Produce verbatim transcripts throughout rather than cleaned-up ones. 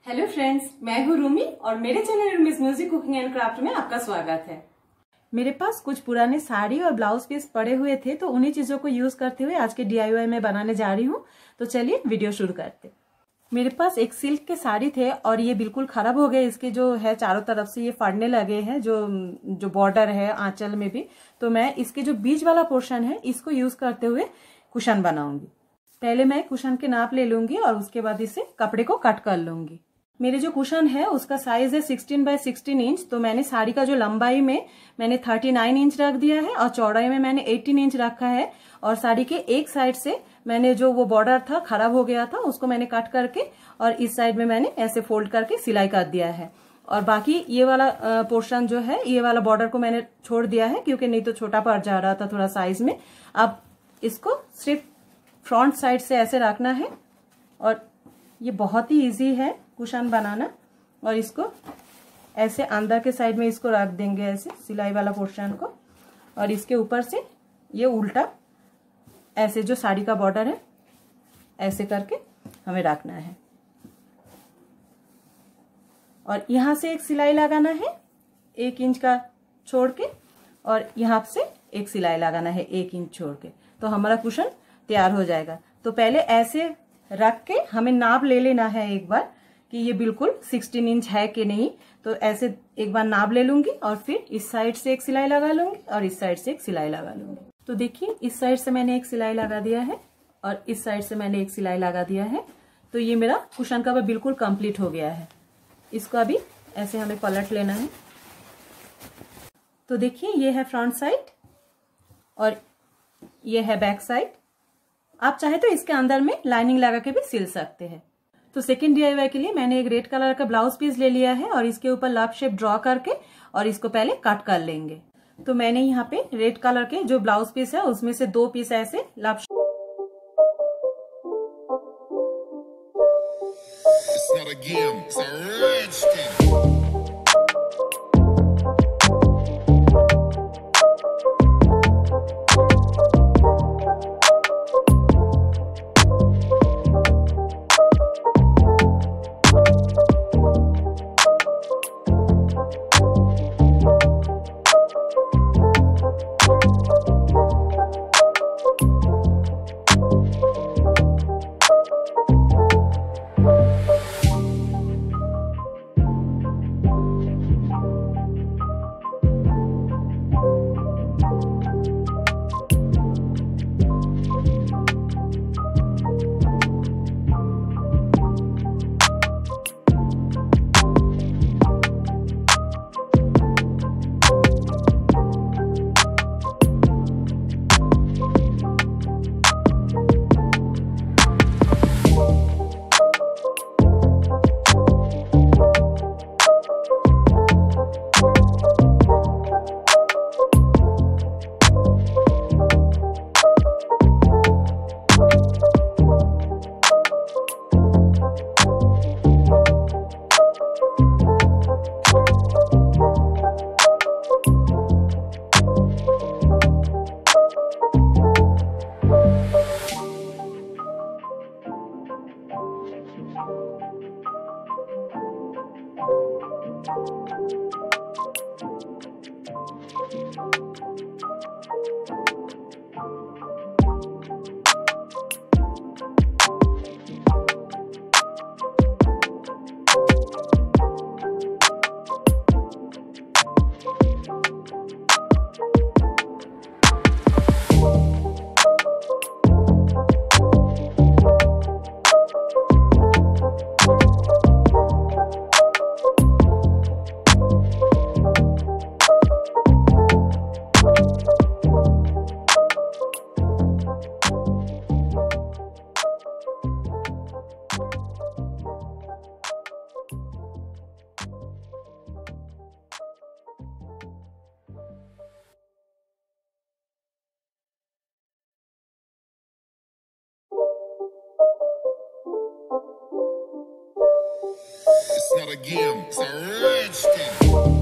Hello friends, मैं हूँ रूमी और मेरे channel Rumi's music cooking and craft में आपका स्वागत है। मेरे पास कुछ पुराने साड़ी और ब्लाउज पीस पड़े हुए थे, तो उन्हीं चीजों को यूज करते हुए आज के डीआईवाई में बनाने जा रही हूँ। तो चलिए वीडियो शुरू करते। मेरे पास एक सिल्क के साड़ी थे और ये बिल्कुल खराब हो गए। इसके जो है चारों तरफ से ये फाड़ने लगे हैं, जो जो बॉर्डर है आंचल में भी। तो मैं इसके जो बीच वाला पोर्शन है इसको यूज करते हुए कुशन बनाऊंगी। पहले मैं कुशन के नाप ले लूंगी और उसके बाद इसे कपड़े को कट कर लूंगी। मेरे जो कुशन है उसका साइज है सिक्सटीन बाय सिक्सटीन इंच। तो मैंने साड़ी का जो लंबाई में मैंने थर्टी नाइन इंच रख दिया है और चौड़ाई में मैंने एटीन इंच रखा है। और साड़ी के एक साइड से मैंने जो वो बॉर्डर था खराब हो गया था उसको मैंने कट करके और इस साइड में मैंने ऐसे फोल्ड करके सिलाई कर दिया है। और बाकी ये वाला पोर्शन जो है, ये वाला बॉर्डर को मैंने छोड़ दिया है क्योंकि नहीं तो छोटा पड़ जा रहा था थोड़ा साइज में। अब इसको सिर्फ फ्रंट साइड से ऐसे रखना है और ये बहुत ही इजी है कुशन बनाना। और इसको ऐसे अंदर के साइड में इसको रख देंगे, ऐसे सिलाई वाला पोर्शन को। और इसके ऊपर से ये उल्टा ऐसे जो साड़ी का बॉर्डर है ऐसे करके हमें रखना है। और यहाँ से एक सिलाई लगाना है एक इंच का छोड़ के, और यहाँ से एक सिलाई लगाना है एक इंच छोड़ के। तो हमारा कुशन तैयार हो जाएगा। तो पहले ऐसे रख के हमें नाप ले लेना है एक बार कि ये बिल्कुल सिक्सटीन इंच है कि नहीं। तो ऐसे एक बार नाप ले लूंगी और फिर इस साइड से एक सिलाई लगा लूंगी और इस साइड से एक सिलाई लगा लूंगी। तो देखिए, इस साइड से मैंने एक सिलाई लगा दिया है और इस साइड से मैंने एक सिलाई लगा दिया है। तो ये मेरा कुशन कवर बिल्कुल कंप्लीट हो गया है। इसको अभी ऐसे हमें पलट लेना है। तो देखिए, ये है फ्रंट साइड और ये है बैक साइड। आप चाहे तो इसके अंदर में लाइनिंग लगा के भी सिल सकते हैं। तो सेकंड डीआईवाई के लिए मैंने एक रेड कलर का ब्लाउज पीस ले लिया है और इसके ऊपर लव शेप ड्रॉ करके और इसको पहले कट कर लेंगे। तो मैंने यहाँ पे रेड कलर के जो ब्लाउज पीस है उसमें से दो पीस ऐसे love It's not a game, it's a rich thing.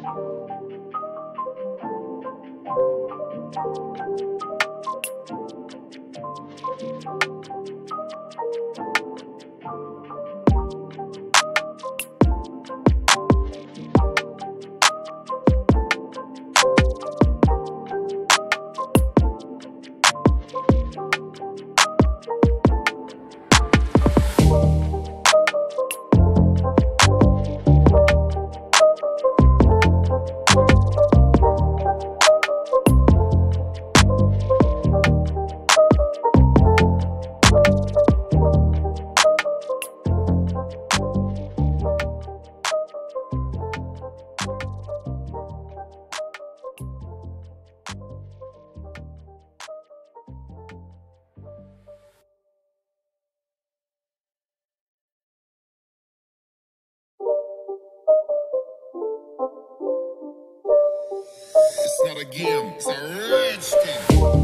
It's not a game, it's a rich thing.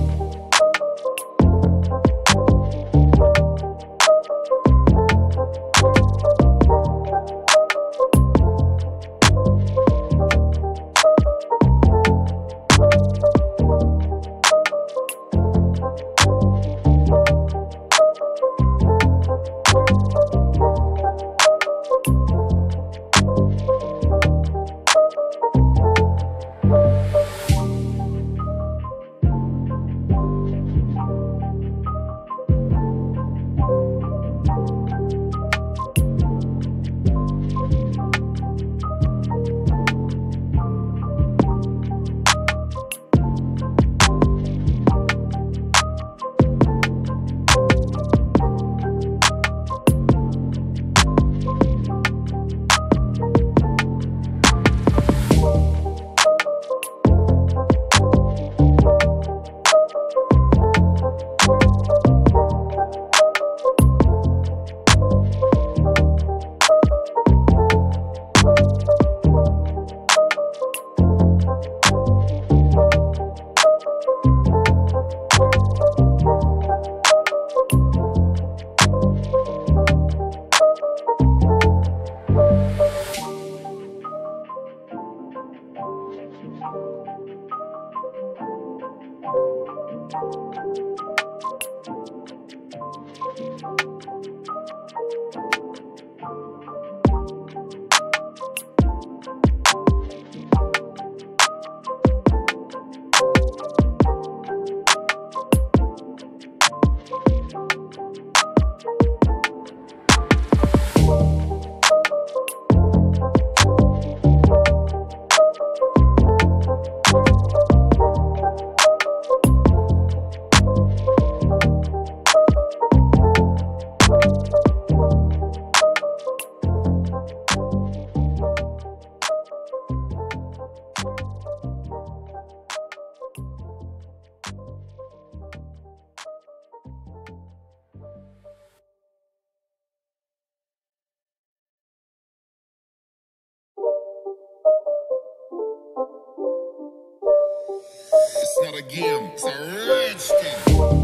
It's not a game, it's a rich thing.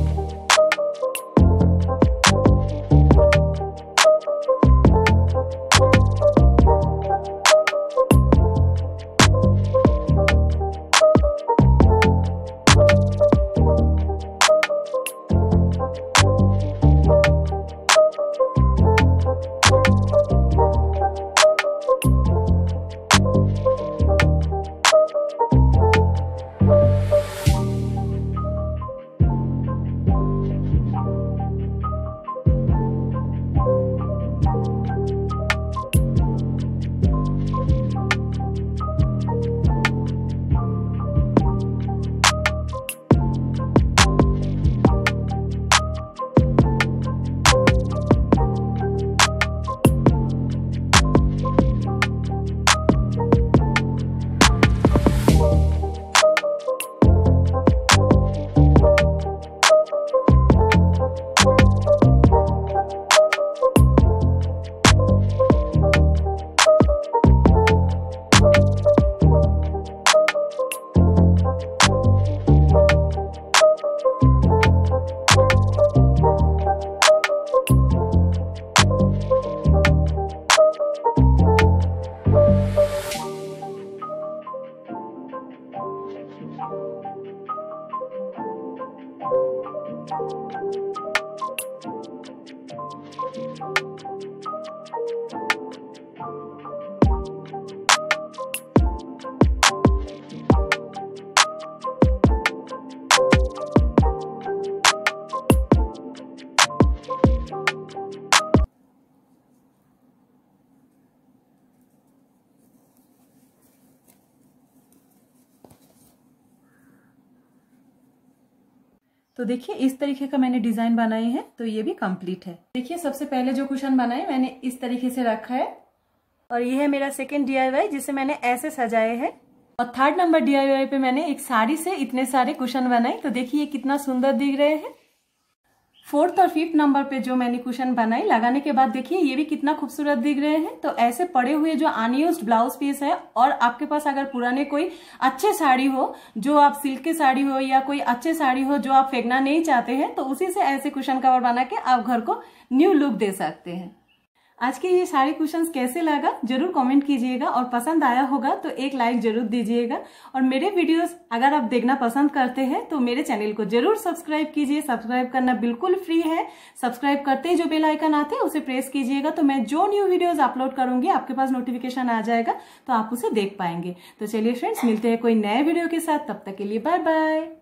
तो देखिए इस तरीके का मैंने डिजाइन बनाई है, तो ये भी कंप्लीट है। देखिए सबसे पहले जो कुशन बनाए मैंने इस तरीके से रखा है, और ये है मेरा सेकेंड डीआईवाई जिसे मैंने ऐसे सजाए है। और थर्ड नंबर डीआईवाई पे मैंने एक साड़ी से इतने सारे कुशन बनाए, तो देखिए कितना सुंदर दिख रहे हैं। फोर्थ और फिफ्थ नंबर पे जो मैंने कुशन बनाई लगाने के बाद देखिए ये भी कितना खूबसूरत दिख रहे हैं। तो ऐसे पड़े हुए जो अनयूज्ड ब्लाउज पीस है, और आपके पास अगर पुराने कोई अच्छे साड़ी हो, जो आप सिल्क की साड़ी हो या कोई अच्छे साड़ी हो जो आप फेंकना नहीं चाहते हैं, तो उसी से ऐसे कुशन कवर बना के आप घर को न्यू लुक दे सकते हैं। आज के ये सारे कुशंस कैसे लगा जरूर कमेंट कीजिएगा, और पसंद आया होगा तो एक लाइक जरूर दीजिएगा। और मेरे वीडियोस अगर आप देखना पसंद करते हैं तो मेरे चैनल को जरूर सब्सक्राइब कीजिए। सब्सक्राइब करना बिल्कुल फ्री है। सब्सक्राइब करते ही जो बेल आइकन आते हैं उसे प्रेस कीजिएगा, तो मैं जो न्यू वीडियोज अपलोड करूंगी आपके पास नोटिफिकेशन आ जाएगा, तो आप उसे देख पाएंगे। तो चलिए फ्रेंड्स, मिलते हैं कोई नए वीडियो के साथ, तब तक के लिए बाय बाय।